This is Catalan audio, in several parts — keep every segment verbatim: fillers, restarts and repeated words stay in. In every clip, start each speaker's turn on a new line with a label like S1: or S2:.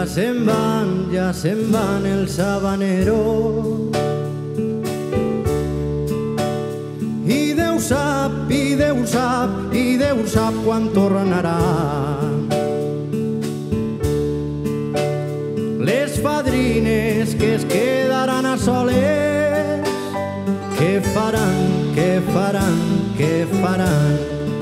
S1: se'n van, ja se'n van els habaneros. I Déu sap, i Déu sap, i Déu sap quan tornaran. Les fadrines que es quedaran a soles, què faran, què faran, què faran?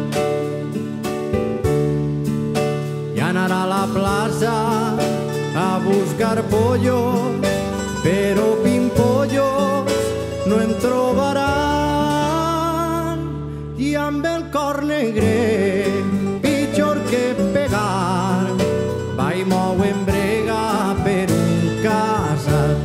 S1: I anar a la plaça a buscar pollos, però pimpollos no en trobaran. I amb el cor negre, pitjor que pegar, vaig mouen brega per un casat.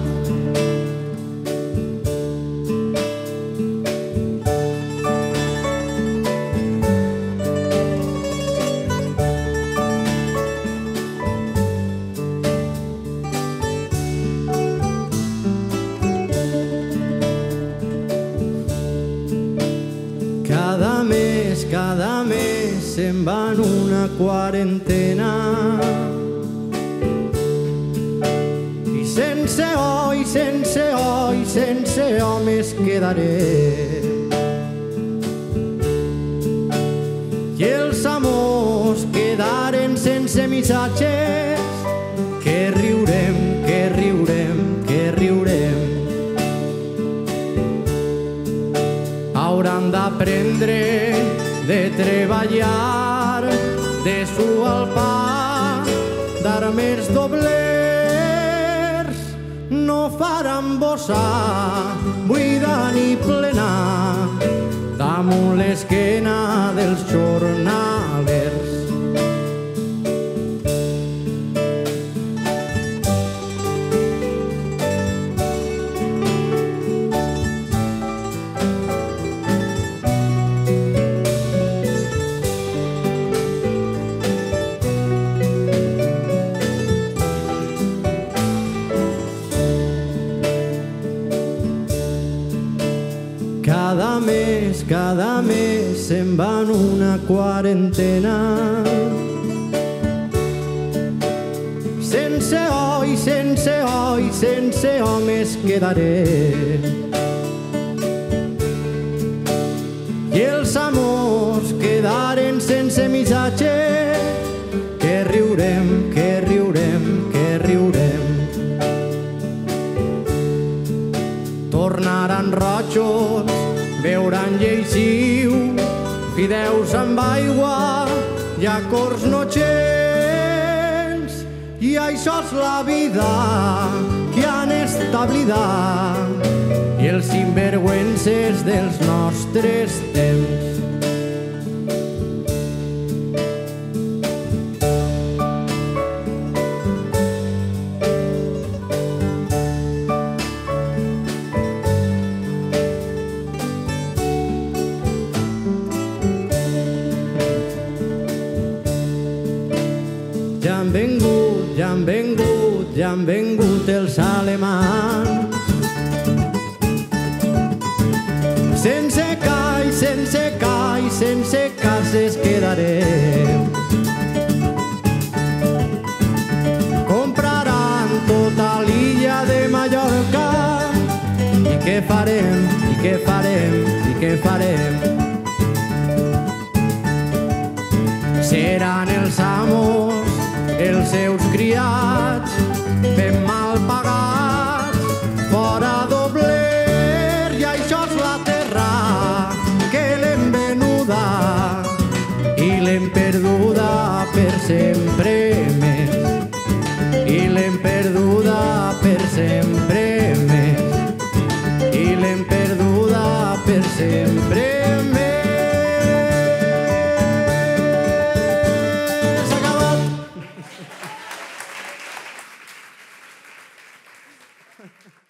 S1: Cada mes, cada mes se'n van una quarantena i sense oi, sense oi, sense homes quedaré. I els amors quedaren sense missatges, que riurem, que riurem, que riurem. Hauran d'aprendre de treballar, de suar el pa, d'armes doblers. No faran bossar, buidar ni plenar damunt l'esquena dels jornalers. Cada mes, cada mes se'n van una quarantena. Sense oi, sense oi, sense homes quedaré. I els amors quedaren sense missatge, que riurem, que riurem, que riurem. Tornaran rojos, beuran lleixiu, fideus amb aigua i acords notxents. I això és la vida que han establidat i els sinvergüences dels nostres temps. Ja han vengut, ja han vengut, ja han vengut els alemans. Sense call, sense call, sense cases quedarem. Compraran tota l'illa de Mallorca. I què farem, i què farem, i què farem? Seran els amos, els seus criats, ben mal pagats, fora dobler. I això és la terra que l'hem venuda i l'hem perduda per sempre més. I l'hem perduda per sempre més. I l'hem perduda per sempre més. Ha ha ha.